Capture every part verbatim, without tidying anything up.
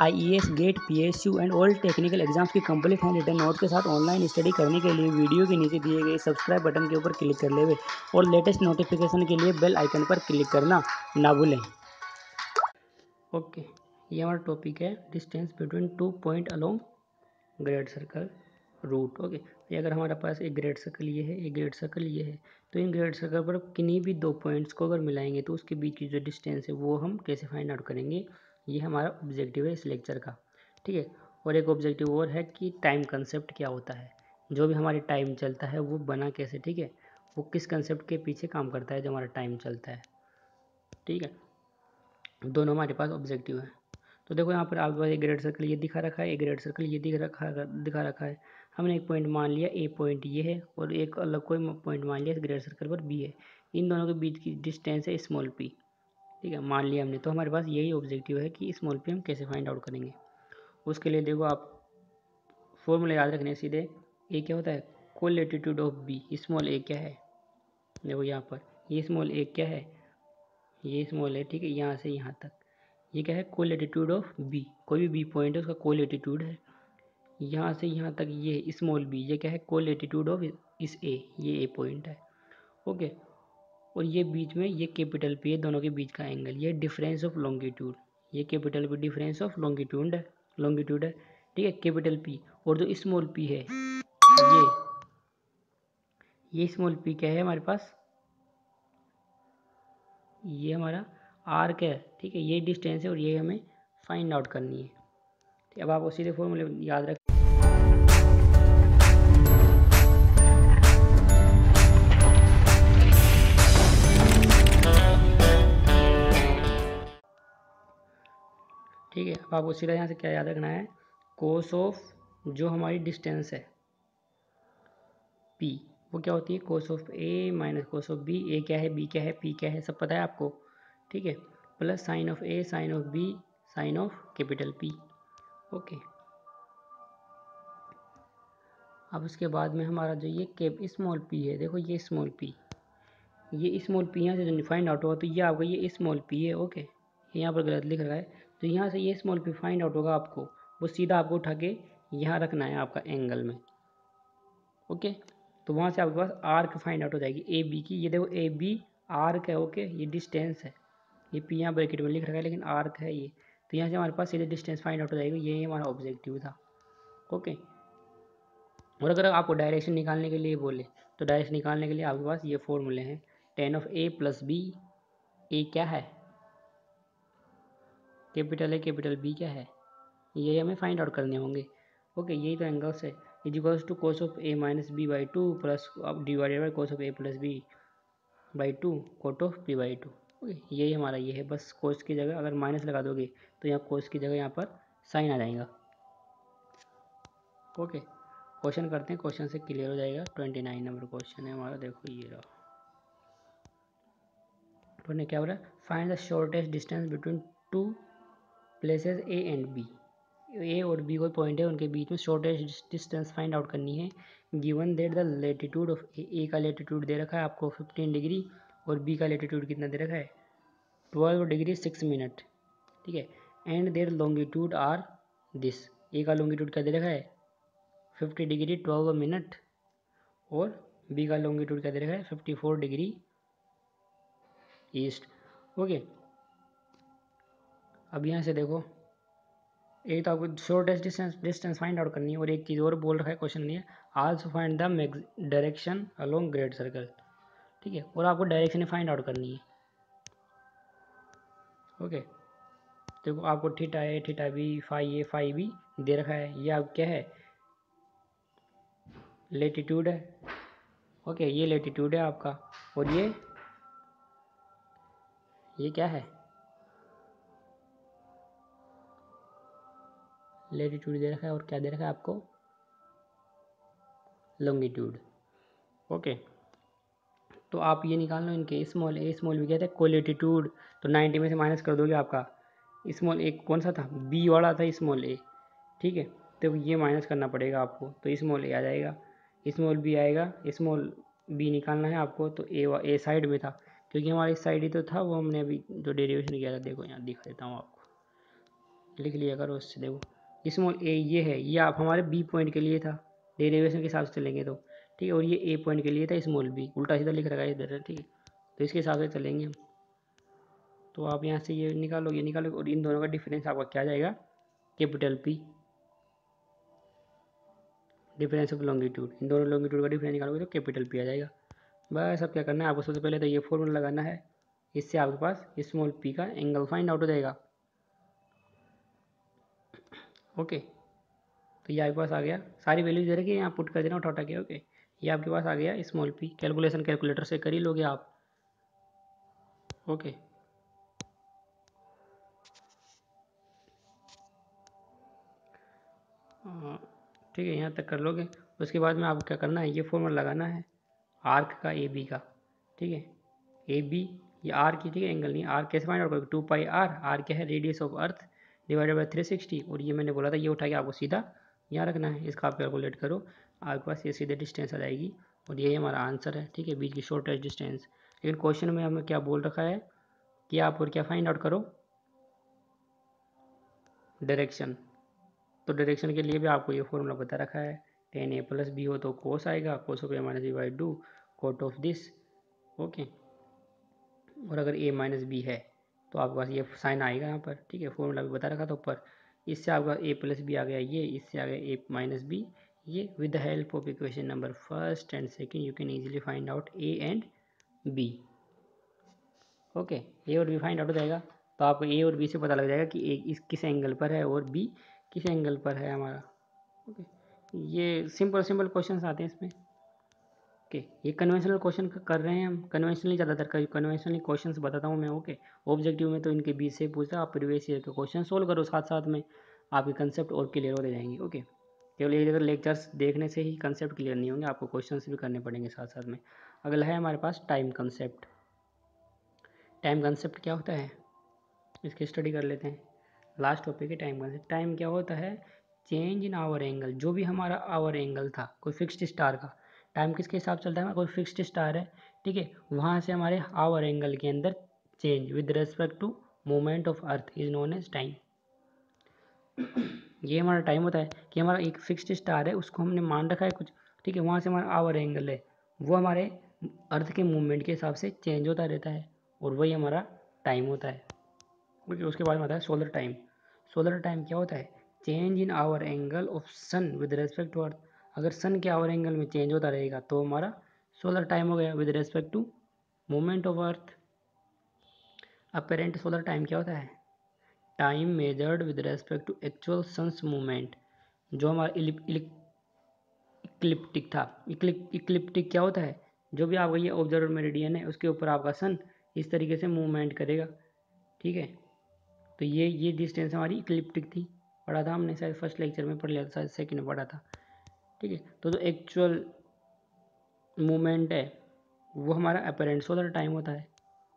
IAS, GATE, PSU and all technical exams की complete handwritten note के साथ online study करने के लिए वीडियो के नीचे दिए गए सब्सक्राइब बटन के ऊपर क्लिक कर लेवे और लेटेस्ट नोटिफिकेशन के लिए बेल आइकन पर क्लिक करना ना भूलें। ओके, ये हमारा टॉपिक है distance between two point along great circle route. Okay, ये अगर हमारे पास एक ग्रेड सर्कल ये है, एक ग्रेड सर्कल ये है, तो इन ग्रेड सर्कल पर किन्हीं भी दो पॉइंट्स को अगर मिलाएंगे तो उसके बीच की जो डिस्टेंस है वो हम कैसे फाइंड आउट करेंगे, ये हमारा ऑब्जेक्टिव है इस लेक्चर का। ठीक है, और एक ऑब्जेक्टिव और है कि टाइम कंसेप्ट क्या होता है, जो भी हमारी टाइम चलता है वो बना कैसे, ठीक है, वो किस कंसेप्ट के पीछे काम करता है जो हमारा टाइम चलता है। ठीक है, दोनों हमारे पास ऑब्जेक्टिव है। तो देखो यहाँ पर आपके पास एक ग्रेड सर्कल ये दिखा रखा है, एक ग्रेड सर्कल ये दिख रखा दिखा रखा है। हमने एक पॉइंट मान लिया ए पॉइंट ये है और एक अलग कोई पॉइंट मान लिया इस ग्रेड सर्कल पर बी है। इन दोनों के बीच की डिस्टेंस है स्मॉल पी। ठीक है, मान लिया हमने, तो हमारे पास यही ऑब्जेक्टिव है कि स्मॉल पी हम कैसे फाइंड आउट करेंगे। उसके लिए देखो आप फॉर्मूला याद रखने सीधे, ए क्या होता है, colatitude of B. Small A क्या है, देखो यहाँ पर ये स्मॉल ए क्या है, ये स्मॉल है, ठीक है, यहाँ से यहाँ तक ये क्या है, कोलेटिट्यूड ऑफ बी। कोई भी बी पॉइंट है उसका कोलेटिट्यूड है। यहाँ से यहाँ तक ये स्मॉल बी, ये क्या है, कोलेटिट्यूड ऑफ इस ए, ये ए पॉइंट है। ओके, और ये बीच में ये कैपिटल पी है, दोनों के बीच का एंगल, ये डिफरेंस ऑफ लॉन्गिट्यूड, ये capital P difference of longitude है, लॉन्गिट्यूड है। ठीक है, कैपिटल पी। और जो स्मॉल पी है ये ये स्मॉल पी क्या है हमारे पास, ये हमारा आर्क है। ठीक है, ये डिस्टेंस है और ये हमें फाइंड आउट करनी है। ठीक, अब आपको सीधे फॉर्मूले याद रख। ठीक है, अब आपको सीधा यहाँ से क्या याद रखना है, कोस ऑफ जो हमारी डिस्टेंस है पी, वो क्या होती है, cos of A minus cos of B. A क्या है, बी क्या है, पी क्या है, सब पता है आपको। ठीक है, plus sine of A sine of B sine of capital P. Okay, अब उसके बाद में हमारा जो ये कैप स्मॉल पी है, देखो ये स्मॉल पी, ये स्मॉल पी यहाँ से जो फाइंड आउट होगा तो ये आपका ये स्मॉल पी है। ओके, यहाँ पर गलत लिख रहा है, तो यहाँ से ये स्मॉल पी फाइंड आउट होगा आपको, वो सीधा आपको उठा के यहाँ रखना है आपका एंगल में। ओके, तो वहाँ से आपके पास आर्क फाइंड आउट हो जाएगी ए बी की। ये देखो ए बी आर्क है। ओके, ये डिस्टेंस है, ये पी यहाँ ब्रैकेट में लिख रखा है लेकिन आर्क है ये, तो यहाँ से हमारे पास सीधे डिस्टेंस फाइंड आउट हो जाएगी। ये हमारा ऑब्जेक्टिव था। ओके, और अगर आपको डायरेक्शन निकालने के लिए बोले तो डायरेक्शन निकालने के लिए आपके पास ये फॉर्मूले हैं, tan of A plus B. A क्या है, कैपिटल ए, कैपिटल बी क्या है, ये हमें फाइंड आउट करने होंगे। ओके, यही तो एंगल्स है, equals two cos of A minus B by two plus अब divided by cos of A plus B by two cot of P by two. Okay, यही हमारा ये है, बस कोस की जगह अगर माइनस लगा दोगे तो यहाँ कोस की जगह यहाँ पर साइन आ जाएगा। ओके, क्वेश्चन करते हैं, क्वेश्चन से क्लियर हो जाएगा। ट्वेंटी नाइन नंबर क्वेश्चन है हमारा, देखो ये रहा। तो क्या हो रहा है, find the shortest distance between two places A and B. A और बी कोई पॉइंट है, उनके बीच में शॉर्टेस्ट डिस्टेंस फाइंड आउट करनी है। Given that the latitude of A, A का लेटीट्यूड दे रखा है आपको फिफ्टीन डिग्री और बी का लेटीट्यूड कितना दे रखा है, ट्वेल्व डिग्री सिक्स मिनट। ठीक है, and their longitude are this. A का लॉन्गिट्यूड क्या दे रखा है, फिफ्टी डिग्री ट्वेल्व मिनट, और बी का लॉन्गिट्यूड क्या दे रखा है, fifty four degree east. Okay, अब यहाँ से देखो, एक तो आपको shortest distance distance find out करनी है, और एक चीज़ और बोल रखा है क्वेश्चन में, also find the direction along great circle. ठीक है, और आपको डायरेक्शन फाइंड आउट करनी है। ओके, देखो आपको theta A theta B phi A phi B दे रखा है, ये आप क्या है, लेटीट्यूड है। ओके, ये लेटीट्यूड है आपका, और ये ये क्या है, लेटीट्यूड दे रखा है, और क्या दे रखा है आपको, लॉन्गिट्यूड। ओके, तो आप ये निकाल लो इनके, स्मॉल ए स्मॉल बी क्या था, कोलेटीट्यूड, तो नाइन्टी में से माइनस कर दोगे आपका स्मॉल ए कौन सा था, बी वाला था स्मॉल ए। ठीक है, तो ये माइनस करना पड़ेगा आपको, तो स्मॉल ए आ जाएगा, स्मॉल बी आएगा, स्मॉल बी निकालना है आपको, तो ए ए साइड में था, क्योंकि हमारे इस साइड ही तो था, वो हमने अभी जो डेरिवेशन किया था, देखो यहाँ दिखा देता हूँ आपको, लिख लिया करो उससे। देखो स्मॉल ए ये है, ये आप हमारे बी पॉइंट के लिए था, डेरिवेशन के हिसाब से चलेंगे तो ठीक है, और ये ए पॉइंट के लिए था स्मॉल बी, उल्टा सीधा लिख रखा है इधर, ठीक है, तो इसके हिसाब से चलेंगे हम। तो आप यहाँ से ये निकालो, ये निकालो, और इन दोनों का डिफरेंस आपका क्या जाएगा, capital P, difference of longitude, इन दोनों लॉन्गिट्यूड का डिफरेंस निकालोगे तो कैपिटल पी आ जाएगा। बस अब क्या करना है आपको, सबसे पहले तो ये फॉर्मूला लगाना है, इससे आपके पास स्मॉल पी का एंगल फाइंड आउट हो जाएगा। ओके, तो ये आपके पास आ गया, सारी वैल्यूज दे रखी है, यहाँ पुट कर देना उठा उठा के। ओके, ये आपके पास आ गया स्मॉल पी, कैलकुलेशन कैलकुलेटर से कर ही लोगे आप। ओके, ठीक है, यहाँ तक कर लोगे। उसके बाद में आपको क्या करना है, ये फॉर्मूला लगाना है आर्क का, ए बी का, ठीक है, ए बी ये आर की, ठीक है, एंगल नहीं, आर कैसे फाइंड आउट करोगे, टू पाई आर, आर क्या है radius of earth divided by three sixty, और ये मैंने बोला था ये उठा के आपको सीधा यहाँ रखना है, इसका आप कैलकुलेट करो, आपके पास ये सीधे डिस्टेंस आ जाएगी, और यही हमारा आंसर है, ठीक है, बीच की शॉर्टेस्ट डिस्टेंस। लेकिन क्वेश्चन में हमें क्या बोल रखा है कि आप और क्या फाइंड आउट करो, डायरेक्शन, तो डायरेक्शन के लिए भी आपको ये फॉर्मूला बता रखा है, टेन ए प्लस बी हो तो कोस आएगा, cos of A minus B by two cot of this. Okay, और अगर ए माइनस बी है तो आपके पास ये साइन आएगा यहाँ पर, ठीक है, फॉर्मूला भी बता रखा था ऊपर। इससे आपका ए प्लस बी आ गया ये, इससे आ गया ए माइनस बी ये। With the help of equation number first and second you can easily find out A and B. Okay, A और बी फाइंड आउट हो जाएगा, तो आपको ए और बी से पता लग जाएगा कि ए इस किस एंगल पर है और बी किस एंगल पर है हमारा। ओके, ये सिंपल सिंपल क्वेश्चंस आते हैं इसमें। ओके, ये कन्वेंशनल क्वेश्चन कर रहे हैं हम, कन्वेंशनली ज़्यादातर कर कन्वेंशनली क्वेश्चंस बताता हूँ मैं। ओके, ऑब्जेक्टिव में तो इनके बीच से पूछता है, आप प्रीवियस ईयर के क्वेश्चन सोल्व करो, साथ साथ में आपके कंसेप्ट और क्लियर होते जाएंगे। ओके, केवल एक जगह लेक्चर्स देखने से ही कंसेप्ट क्लियर नहीं होंगे, आपको क्वेश्चंस भी करने पड़ेंगे साथ साथ में। अगला है हमारे पास टाइम कंसेप्ट। टाइम कंसेप्ट क्या होता है इसकी स्टडी कर लेते हैं। लास्ट टॉपिक है टाइम कंसेप्ट। टाइम क्या होता है, चेंज इन आवर एंगल, जो भी हमारा आवर एंगल था कोई फिक्स्ड स्टार का, टाइम किसके हिसाब से चलता है, कोई फिक्स्ड स्टार है, ठीक है, वहाँ से हमारे आवर एंगल के अंदर change with respect to movement of earth is known as time. ये हमारा टाइम होता है कि हमारा एक फिक्स्ड स्टार है, उसको हमने मान रखा है कुछ, ठीक है, वहाँ से हमारा आवर एंगल है, वो हमारे अर्थ के मूवमेंट के हिसाब से चेंज होता रहता है, और वही हमारा टाइम होता है। ओके, उसके बाद में आता है सोलर टाइम। सोलर टाइम क्या होता है, change in hour angle of sun with respect to earth. अगर सन के आवर एंगल में चेंज होता रहेगा तो हमारा सोलर टाइम हो गया with respect to movement of earth. Apparent solar time क्या होता है, time measured with respect to actual sun's movement. जो हमारा इक्लिप्टिक था, इक्लिप्टिक क्या होता है, जो भी आपका ये ऑब्जर्वर मेरिडियन है उसके ऊपर आपका सन इस तरीके से मूवमेंट करेगा, ठीक है, तो ये ये डिस्टेंस हमारी इक्लिप्टिक थी, पढ़ा था हमने शायद फर्स्ट लेक्चर में, पढ़ लिया था शायद सेकंड में पढ़ा था, ठीक है, तो जो एक्चुअल मूवमेंट है वो हमारा अपेरेंट सोलर टाइम होता है।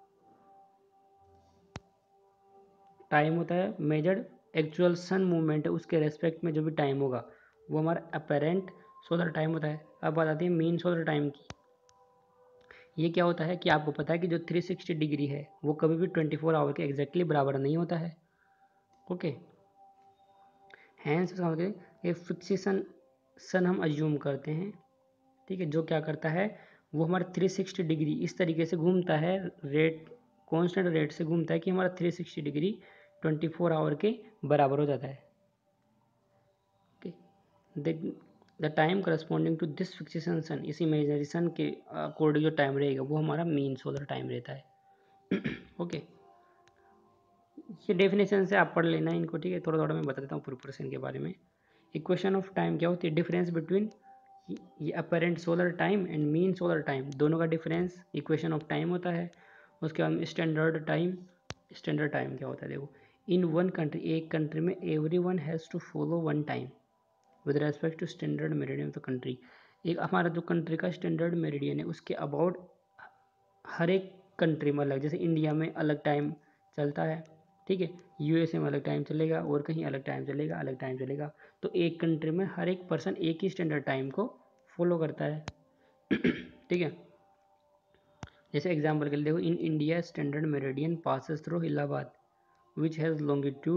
टाइम होता है मेजर्ड एक्चुअल सन मूवमेंट है उसके रेस्पेक्ट में जो भी टाइम होगा वो हमारा अपेरेंट सोलर टाइम होता है। अब बात आती है मीन सोलर टाइम की। ये क्या होता है कि आपको पता है कि जो थ्री सिक्सटी डिग्री है वो कभी भी ट्वेंटी फोर आवर के एग्जैक्टली बराबर नहीं होता है। ओके, हैंस ये फिक्सेशन सन हम अज्यूम करते हैं, ठीक है, जो क्या करता है वो हमारा थ्री सिक्सटी डिग्री इस तरीके से घूमता है, रेट कांस्टेंट रेट से घूमता है कि हमारा three sixty degree twenty four hour के बराबर हो जाता है। Okay, the time corresponding to this fictitious sun, इस इमेजिनरी सन के अकॉर्डिंग जो टाइम रहेगा वो हमारा मीन सोलर टाइम रहता है। ओके, ये डेफिनेशन से आप पढ़ लेना इनको, ठीक है, थोड़ा थोड़ा मैं बता देता हूँ प्रोपोर्शन के बारे में। इक्वेशन ऑफ टाइम क्या होती है, डिफरेंस बिटवीन ये apparent solar time and mean solar time, दोनों का डिफरेंस इक्वेशन ऑफ टाइम होता है। उसके बाद में स्टैंडर्ड टाइम, स्टैंडर्ड टाइम क्या होता है, देखो, इन वन कंट्री, एक कंट्री में every one has to follow one time with respect to standard meridian of the country. एक हमारा जो कंट्री का स्टैंडर्ड मेरिडियन है उसके अबाउट हर एक कंट्री में अलग, जैसे इंडिया में अलग टाइम चलता है, ठीक है, यूएसए में अलग टाइम चलेगा और कहीं अलग टाइम चलेगा, अलग टाइम चलेगा, तो एक कंट्री में हर एक पर्सन एक ही स्टैंडर्ड टाइम को फॉलो करता है। ठीक है, जैसे एग्जांपल के लिए देखो, in India standard meridian passes through Allahabad which has longitude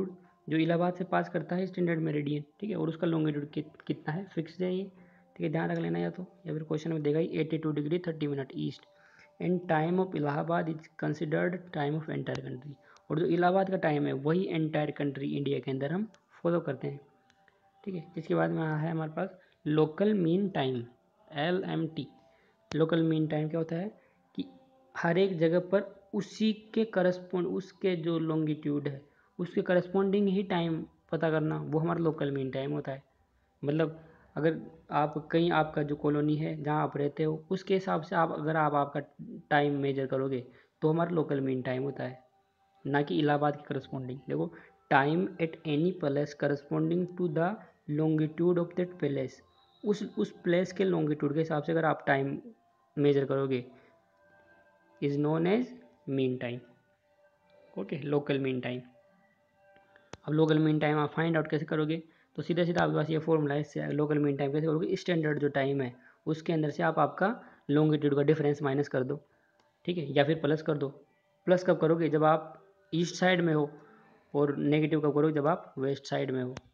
जो इलाहाबाद से पास करता है स्टैंडर्ड मेरिडियन, ठीक है, और उसका लॉन्गिट्यूड कि, कितना है, फिक्स है ये, ठीक है, ध्यान रख लेना। या तो या फिर क्वेश्चन में देगा ही eighty two degree thirty minute east and time of Allahabad is considered time of entire country, और जो इलाहाबाद का टाइम है वही एंटायर कंट्री इंडिया के अंदर हम फॉलो करते हैं, ठीक है। इसके बाद में है हमारे पास local mean time, L M T. Local mean time क्या होता है कि हर एक जगह पर उसी के करस्पॉन्ड, उसके जो लॉन्गिट्यूड है उसके करस्पॉन्डिंग ही टाइम पता करना, वो हमारा लोकल मीन टाइम होता है। मतलब अगर आप कहीं, आपका जो कॉलोनी है जहाँ आप रहते हो उसके हिसाब से आप अगर आप आपका टाइम मेजर करोगे तो हमारा लोकल मीन टाइम होता है, ना कि इलाहाबाद की करस्पॉन्डिंग। देखो, time at any place corresponding to the longitude of that place, उस उस प्लेस के लॉन्गिट्यूड के हिसाब से अगर आप टाइम मेजर करोगे is known as mean time, okay, local mean time. अब लोकल मीन टाइम आप फाइंड आउट कैसे करोगे, तो सीधा सीधा आपके पास ये फॉर्मूला है, इससे लोकल मीन टाइम कैसे करोगे, स्टैंडर्ड जो टाइम है उसके अंदर से आप आपका लॉन्गिट्यूड का डिफरेंस माइनस कर दो, ठीक है, या फिर प्लस कर दो। प्लस कब करोगे, जब आप ईस्ट साइड में हो, और नेगेटिव कब करोगे, जब आप वेस्ट साइड में हो,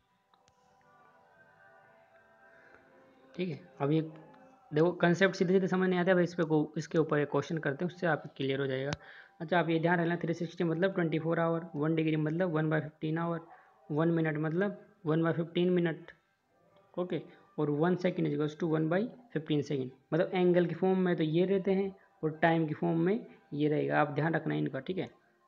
ठीक है। अब ये देखो कंसेप्ट सीधे सीधे समझ नहीं आता है, इस पे को इसके ऊपर एक क्वेश्चन करते हैं, उससे आप क्लियर हो जाएगा। अच्छा, आप ये ध्यान रखना, थ्री सिक्सटी मतलब twenty four hour, one degree मतलब one by fifteen hour, one minute मतलब one by fifteen minute, okay, और one second is to one by fifteen second. मतलब एंगल की फॉर्म में तो ये रहते हैं और टाइम की फॉर्म में ये रहेगा, आप ध्यान रखना इनका, ठीक है।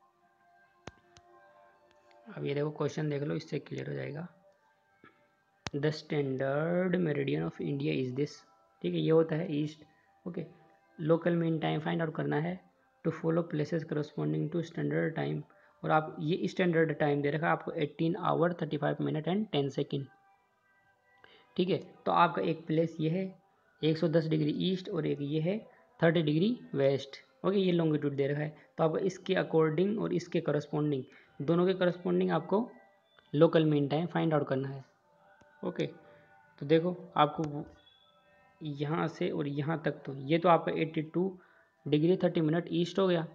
अब ये देखो क्वेश्चन देख लो, इससे क्लियर हो जाएगा। The standard meridian of India is this, ठीक है, ये होता है east, okay. Local mean time find out करना है two follow places corresponding to standard time, और आप ये स्टैंडर्ड टाइम दे रखा है आपको eighteen hour thirty five minute and ten second, ठीक है। तो आपका एक प्लेस ये है एक सौ दस डिग्री ईस्ट और एक ये है थर्टी डिग्री वेस्ट, ओके, ये लॉन्गिट्यूड दे रखा है। तो आपको इसके अकॉर्डिंग और इसके करस्पॉन्डिंग, दोनों के करस्पॉन्डिंग आपको local mean time find out करना है, ओके। तो देखो आपको यहाँ से और यहाँ तक, तो ये तो आपका eighty two degree thirty minute east हो गया,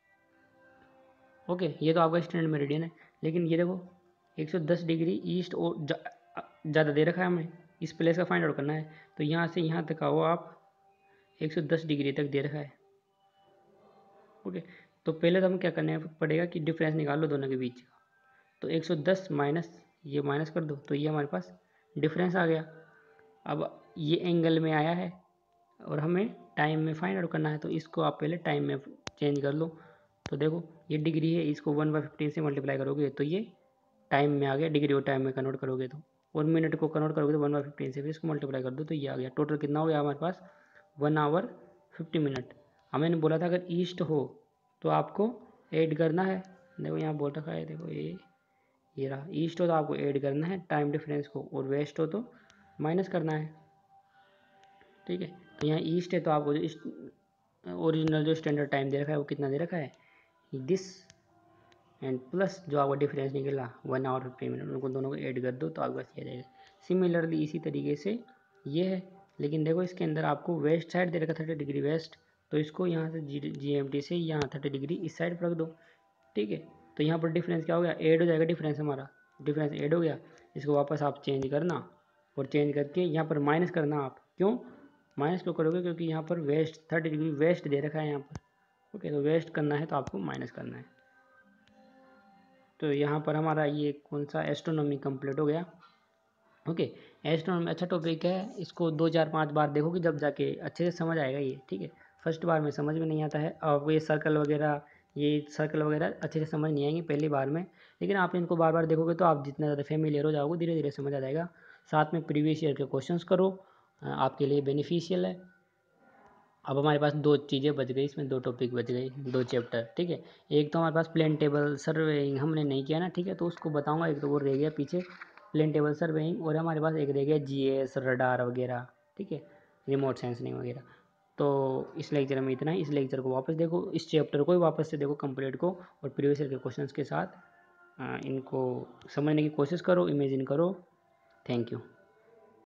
ओके, ये तो आपका स्टैंडर्ड मेरिडियन है। लेकिन ये देखो एक सौ दस डिग्री ईस्ट और ज़्यादा दे रखा है हमें, इस प्लेस का फाइंड आउट करना है, तो यहाँ से यहाँ तक आओ आप, एक सौ दस डिग्री तक दे रखा है, ओके। तो पहले तो हमें क्या करना पड़ेगा कि डिफरेंस निकाल लो दोनों के बीच का, तो एक सौ दस माइनस ये माइनस कर दो, तो ये हमारे पास डिफरेंस आ गया। अब ये एंगल में आया है और हमें टाइम में फाइंड आउट करना है, तो इसको आप पहले टाइम में चेंज कर लो। तो देखो ये डिग्री है, इसको वन बाई फिफ्टीन से मल्टीप्लाई करोगे तो ये टाइम में आ गया, डिग्री और टाइम में कन्वर्ट करोगे तो, और मिनट को कन्वर्ट करोगे तो वन बाई फिफ्टीन से, फिर इसको मल्टीप्लाई कर दो तो ये आ गया। टोटल कितना हो गया हमारे पास, वन आवर फिफ्टी मिनट। हमें बोला था अगर ईस्ट हो तो आपको ऐड करना है, देखो यहाँ बोल रखा है, देखो ये ये रहा, ईस्ट हो तो आपको ऐड करना है टाइम डिफरेंस को, और वेस्ट हो तो माइनस करना है, ठीक है। तो यहाँ ईस्ट है तो आपको जो ओरिजिनल जो स्टैंडर्ड टाइम दे रखा है वो कितना दे रखा है, दिस, एंड प्लस जो आपका डिफरेंस निकला वन आवर फिफ्टी मिनट, उनको दोनों को ऐड कर दो तो आपके पास ये रहेगा। सिमिलरली इसी तरीके से ये है, लेकिन देखो इसके अंदर आपको वेस्ट साइड दे रखा थर्टी डिग्री वेस्ट, तो इसको यहाँ से जी जी एम टी से यहाँ थर्टी डिग्री इस साइड रख दो, ठीक है। तो यहाँ पर डिफरेंस क्या हो गया, ऐड हो जाएगा डिफरेंस, हमारा डिफरेंस ऐड हो गया। इसको वापस आप चेंज करना और चेंज करके यहाँ पर माइनस करना, आप क्यों माइनस क्यों करोगे, क्योंकि यहाँ पर वेस्ट थर्टी डिग्री वेस्ट दे रखा है यहाँ पर, ओके। तो वेस्ट करना है तो आपको माइनस करना है। तो यहाँ पर हमारा ये कौन सा एस्ट्रोनॉमी कंप्लीट हो गया, ओके। एस्ट्रोनॉमी अच्छा टॉपिक है, इसको दो चार पांच बार देखोगे जब जाके अच्छे से समझ आएगा ये, ठीक है। फर्स्ट बार में समझ में नहीं आता है, और ये सर्कल वगैरह ये सर्कल वगैरह अच्छे से समझ नहीं आएंगे पहली बार में, लेकिन आप इनको बार बार देखोगे तो आप जितना ज़्यादा फेमिलियर हो जाओगे धीरे धीरे समझ आ जाएगा। साथ में प्रीवियस ईयर के क्वेश्चंस करो, आपके लिए बेनिफिशियल है। अब हमारे पास दो चीज़ें बच गई, इसमें दो टॉपिक बच गई, दो चैप्टर, ठीक है। एक तो हमारे पास प्लेन टेबल सर्वेइंग हमने नहीं किया ना, ठीक है, तो उसको बताऊंगा, एक तो वो रह गया पीछे प्लेन टेबल सर्वेइंग, और हमारे पास एक रह गया जीएस रडार वगैरह, ठीक है, रिमोट सेंसिंग वगैरह। तो इस लेक्चर में इतना ही, इस लेक्चर को वापस देखो, इस चैप्टर को भी वापस से देखो कंप्लीट को, और प्रीवियस ईयर के क्वेश्चंस के साथ इनको समझने की कोशिश करो, इमेजिन करो। Thank you.